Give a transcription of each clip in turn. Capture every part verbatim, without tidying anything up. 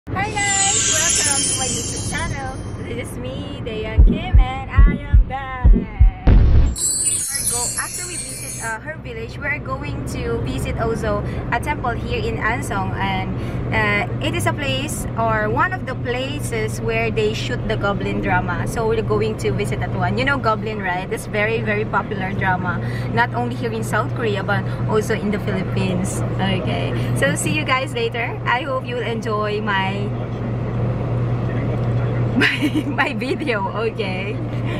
Hi guys! Welcome to my YouTube channel. This is me, Dayan Kim, and I am back. We're go after we visit uh, her village, we're going to visit also a temple here in Ansong, and uh, it is a place or one of the places where they shoot the Goblin drama. So we're going to visit that one. You know Goblin, right? It's very very popular drama, not only here in South Korea but also in the Philippines. Okay, so see you guys later. I hope you'll enjoy my my, my video. Okay.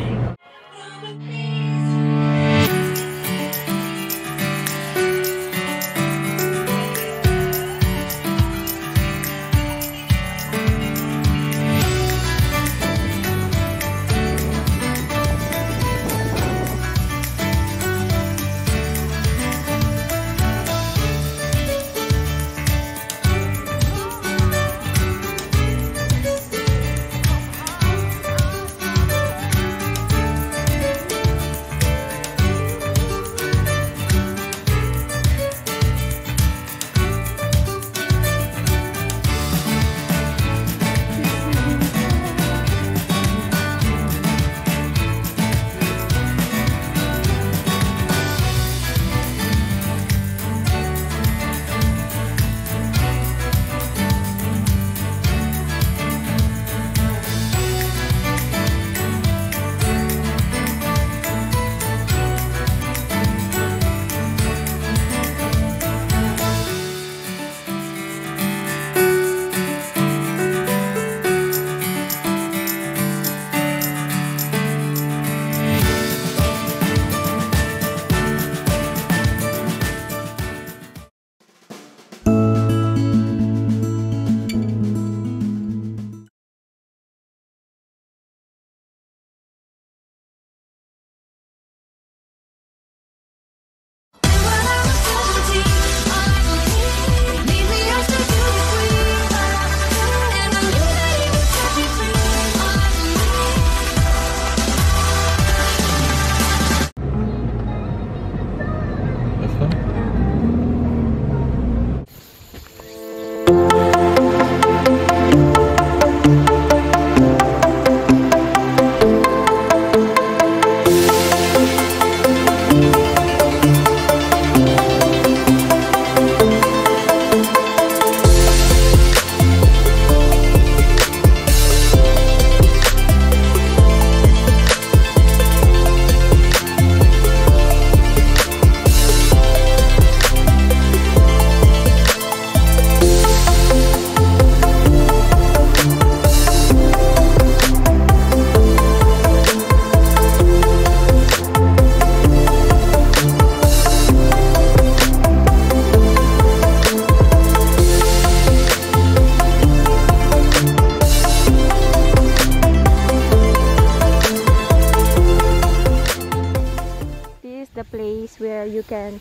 The place where you can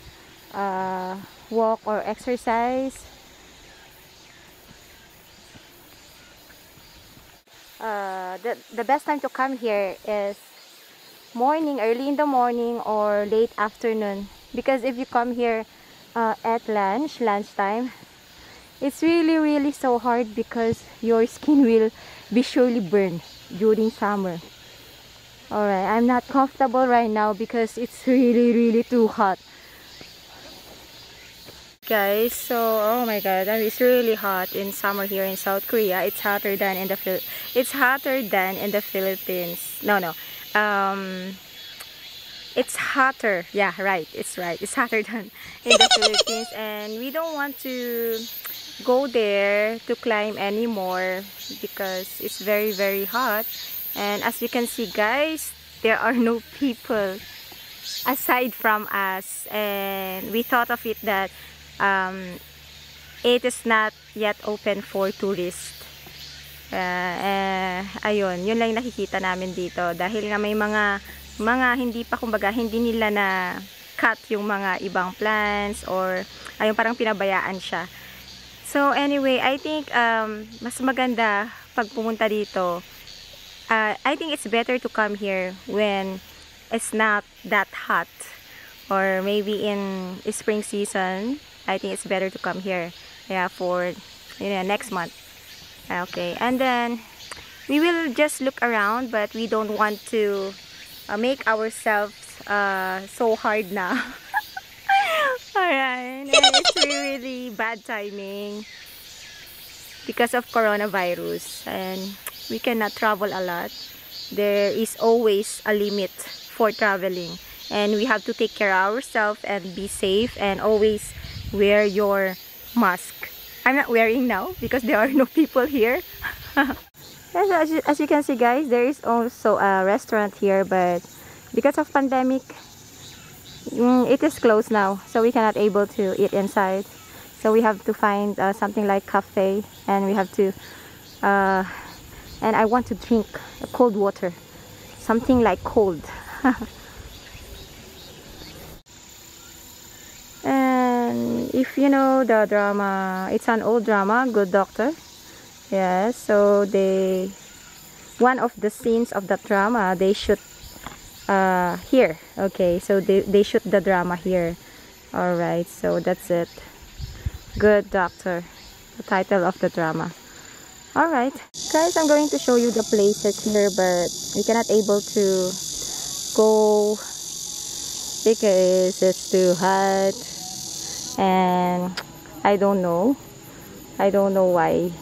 uh, walk or exercise. Uh, the, the best time to come here is morning, early in the morning or late afternoon, because if you come here uh, at lunch, lunchtime, it's really really so hard because your skin will be surely burned during summer. Alright, I'm not comfortable right now because it's really really too hot. Guys, so oh my god, it's really hot in summer here in South Korea. It's hotter than in the Phil it's hotter than in the Philippines. No, no. Um it's hotter. Yeah, right. It's right. It's hotter than in the Philippines, and we don't want to go there to climb anymore because it's very very hot. And as you can see guys, there are no people aside from us, and we thought of it that um, it is not yet open for tourists. Uh, eh, ayun, yun lang nakikita namin dito dahil nga may mga mga hindi pa, kumbaga hindi nila na cut yung mga ibang plants, or ayun, parang pinabayaan siya. So anyway, I think um, mas maganda pag pumunta dito. Uh, I think it's better to come here when it's not that hot, or maybe in spring season. I think it's better to come here, yeah, for you know, next month. Okay, and then we will just look around, but we don't want to uh, make ourselves uh, so hard now. Alright, and it's really bad timing because of coronavirus, and we cannot travel a lot. There is always a limit for traveling, and we have to take care of ourselves and be safe, and always wear your mask. I'm not wearing now because there are no people here. Yes, as, you, as you can see, guys, there is also a restaurant here, but because of pandemic, mm, it is closed now, so we cannot able to eat inside. So we have to find uh, something like cafe, and we have to uh, and I want to drink cold water, something like cold. And if you know the drama, it's an old drama, Good Doctor. Yeah, so they, one of the scenes of the drama, they shoot uh, here. Okay, so they, they shoot the drama here. Alright, so that's it. Good Doctor, the title of the drama. Alright, guys, I'm going to show you the places here, but we cannot able to go because it's too hot, and I don't know. I don't know why.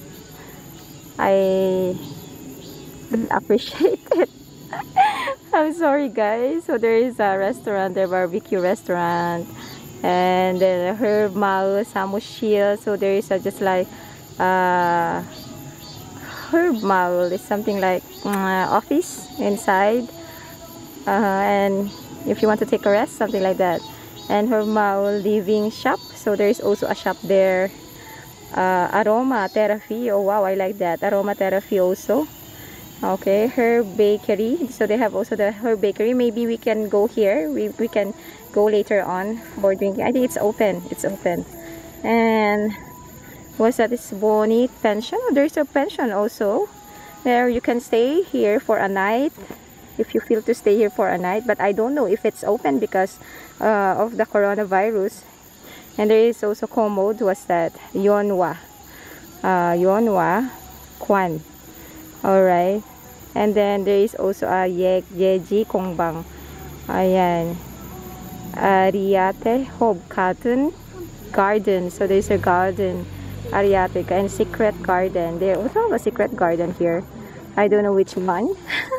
I didn't appreciate it. I'm sorry, guys. So there is a restaurant, a barbecue restaurant, and then Herb Mao Samushil. So there is a just like uh, Herb Mao is something like uh, office inside, uh, and if you want to take a rest, something like that. And Herb Mao living shop. So there is also a shop there. Uh, aroma therapy. Oh wow, I like that. Aroma therapy also. Okay, Herb Bakery. So they have also the Herb Bakery. Maybe we can go here. We, we can go later on for drinking. I think it's open. It's open. And what's that? It's Bonit Pension. Oh, there's a pension also. There you can stay here for a night if you feel to stay here for a night. But I don't know if it's open because uh, of the coronavirus. And there is also Commode. What's that? Yonhwa. Uh, Yonhwa Kwan. Alright. And then there is also a Ye Yeji Kongbang. Ayan. Ariate Hob Cotton Garden. So there's a garden. Ariate and Secret Garden. They also have a secret garden here. I don't know which one.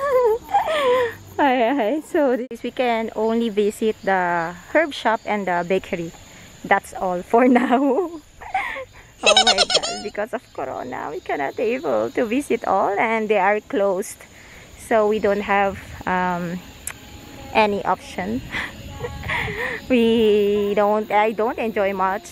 Alright. So this we can only visit the herb shop and the bakery. That's all for now. Oh my god, because of corona we cannot able to visit all, and they are closed, so we don't have um, any option. We don't I don't enjoy much.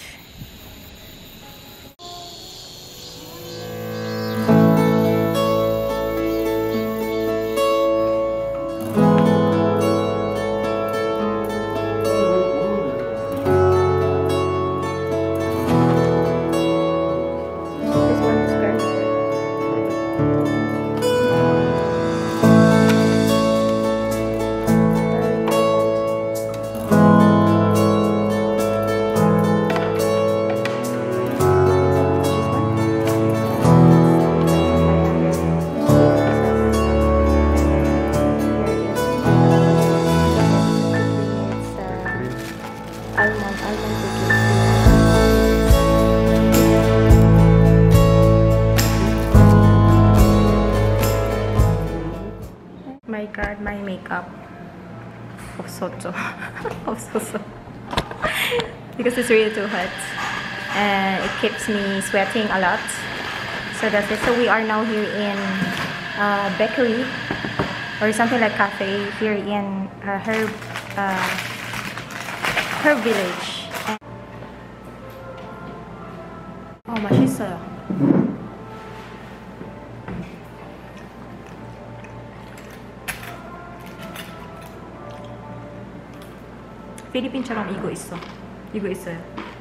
My god, my makeup 없었죠. 없었어. Because it's really too hot and it keeps me sweating a lot. So that's it. So we are now here in uh, bakery or something like cafe here in uh, Herb uh, Herb Village. Oh, 맛있어요. 필리핀처럼 이거 있어. 이거 있어요.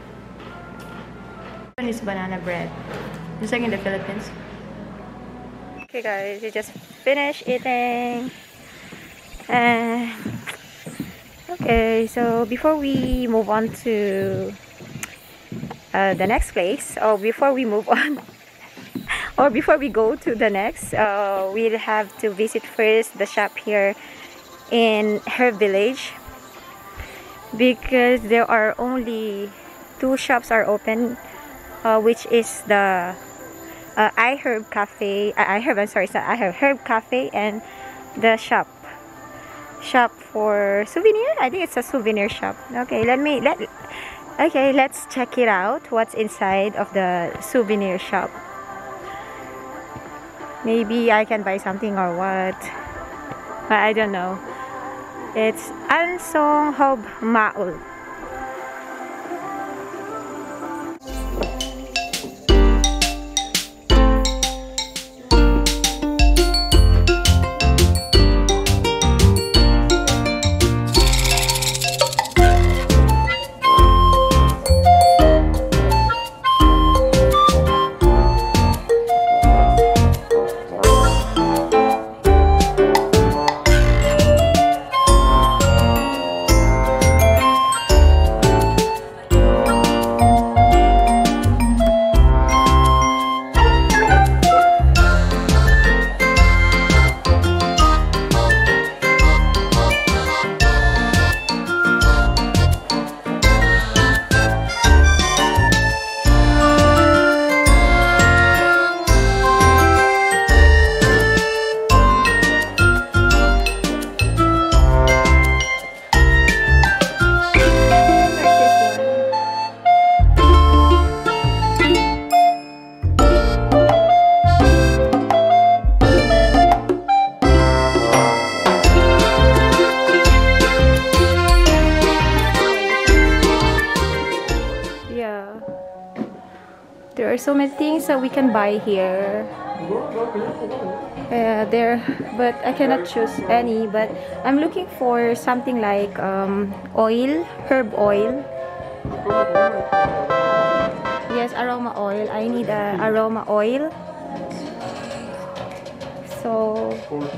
This one is banana bread. Just like in the Philippines. Okay guys, we just finished eating. Uh, okay, so before we move on to uh, the next place, or before we move on, or before we go to the next, uh, we'll have to visit first the shop here in Herb Village, because there are only two shops are open, uh, which is the uh, iHerb Cafe. Uh, iHerb, I'm sorry, it's not iHerb, Herb Cafe, and the shop shop for souvenir. I think it's a souvenir shop. Okay, let me let. Okay, let's check it out. What's inside of the souvenir shop? Maybe I can buy something or what? I don't know. It's Ansong Hob Maul. There are so many things that we can buy here. Uh, there, but I cannot choose any. But I'm looking for something like um, oil, herb oil. Yes, aroma oil. I need a aroma oil. So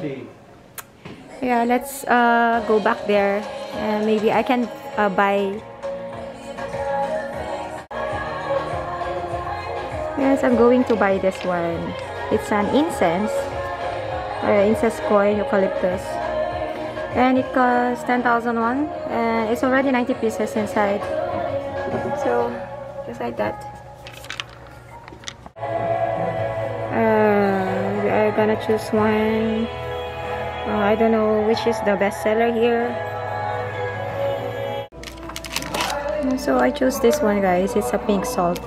yeah, let's uh, go back there, and maybe I can uh, buy. Yes, I'm going to buy this one. It's an incense, uh, incense coin, eucalyptus, and it costs ten thousand won, and it's already ninety pieces inside. So just like that. Uh, we are gonna choose one. Uh, I don't know which is the best seller here. So I chose this one, guys. It's a pink salt.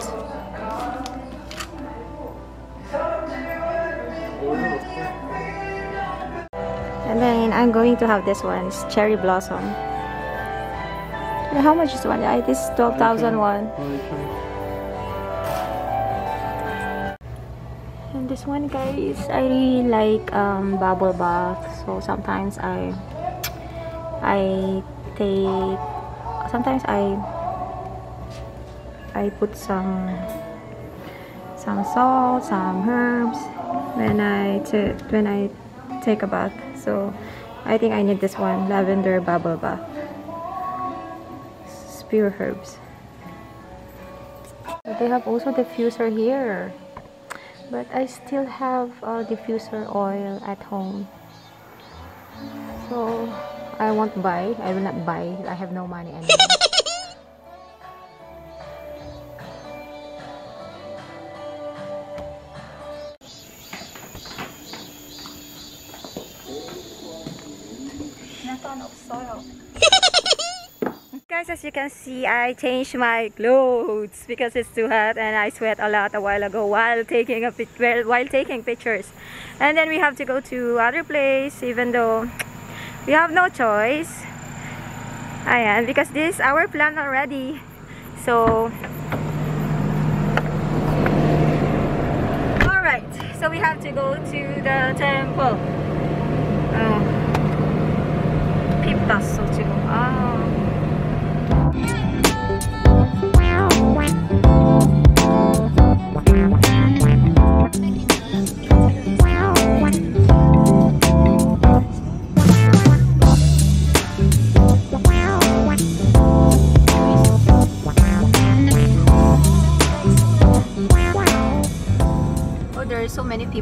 And then I'm going to have this one, it's cherry blossom. And how much is the one? I this is twelve thousand won. And this one, guys, I really like um, bubble bath. So sometimes I I take sometimes I I put some some salt, some herbs when I t when I take a bath. So I think I need this one, lavender bubble bath. It's pure herbs. They have also diffuser here, but I still have a diffuser oil at home. So I won't buy. I will not buy. I have no money anymore. Guys, as you can see, I changed my clothes because it's too hot and I sweat a lot a while ago while taking a while taking pictures. And then we have to go to other place, even though we have no choice. Ayan, because this is our plan already. So, alright, so we have to go to the temple. Oh. Piptas, so to go. Oh.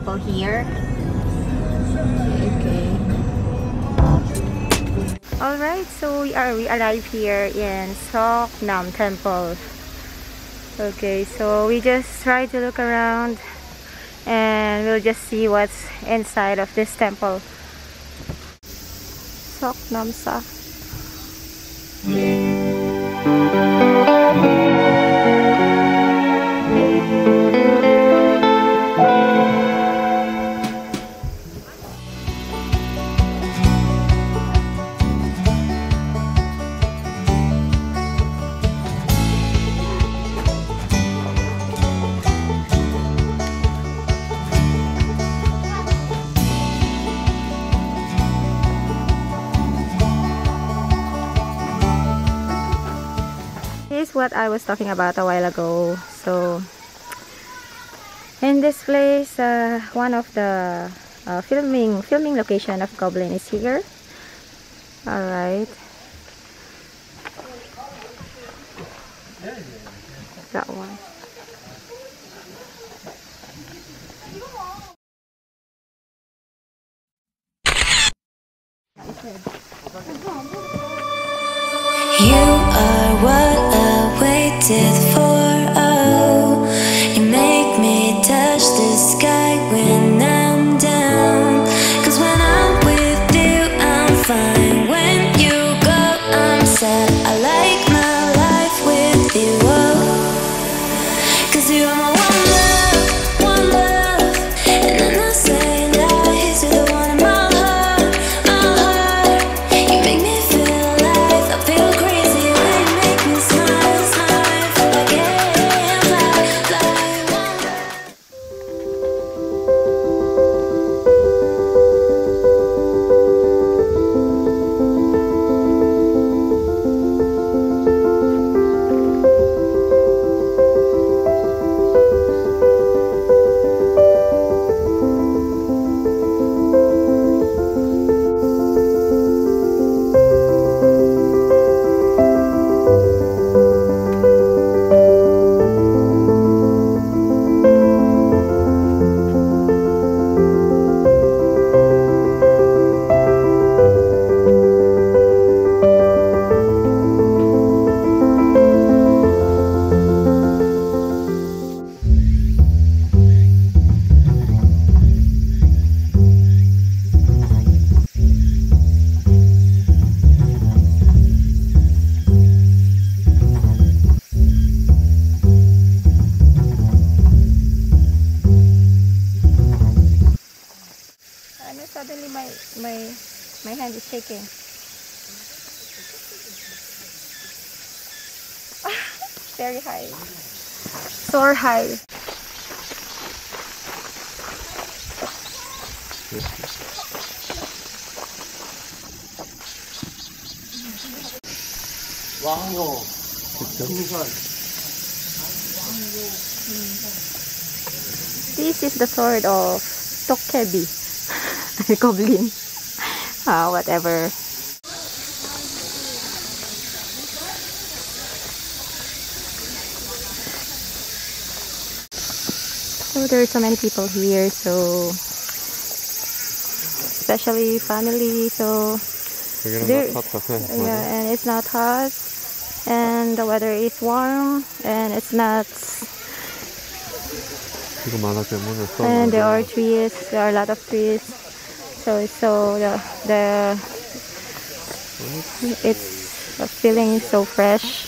people here. Okay. Alright, so we are we arrived here in Seoknam Temple. Okay, so we just try to look around and we'll just see what's inside of this temple. Seoknam-sa. Here's what I was talking about a while ago. So in this place, uh, one of the uh, filming filming location of Goblin is here. All right, that one. You are what I waited for. Oh, you make me touch the sky when I'm down. 'Cause when I'm with you, I'm fine. When you go, I'm sad. I like my life with you. Oh, 'cause you are my one love, one love. And I'm not saying lies, you're the one in my heart, my heart. You make me feel alive, I feel crazy when you make me smile, smile. Feel like I can fly, fly, one love. Ano, suddenly my my my hand is shaking. Very high. Soar high. 왕호 풍선. This is the sword of Dokkaebi. Goblin. Ah, whatever. So there are so many people here, so especially family, so there, yeah, and it's not hot, and the weather is warm, and it's not, and there are trees, there are a lot of trees, so so the the it's feeling so fresh.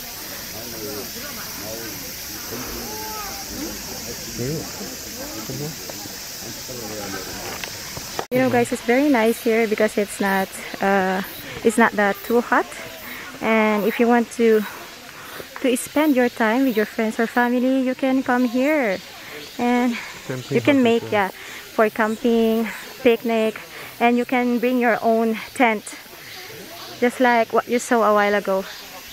You know, guys, it's very nice here because it's not uh, it's not that too hot, and if you want to to spend your time with your friends or family, you can come here, and you can make, yeah, for camping, picnic, and you can bring your own tent, just like what you saw a while ago.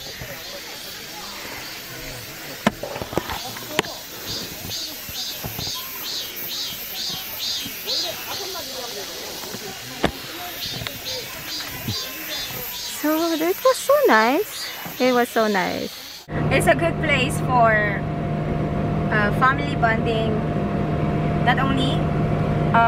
So it was so nice. It was so nice. It's a good place for uh, family bonding. Not only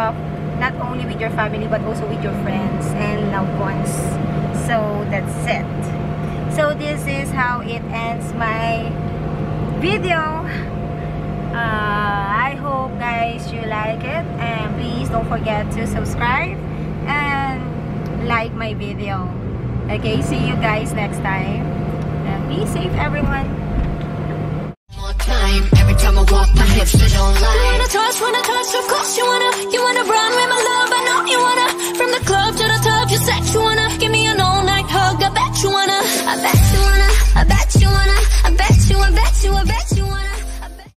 your family, but also with your friends and loved ones. So that's it. So this is how it ends my video. uh, I hope guys you like it, and please don't forget to subscribe and like my video. Okay, see you guys next time, and be safe everyone. More time every time I walk, my hips they don't lie. You wanna touch, wanna touch, of course you wanna, you wanna run with me.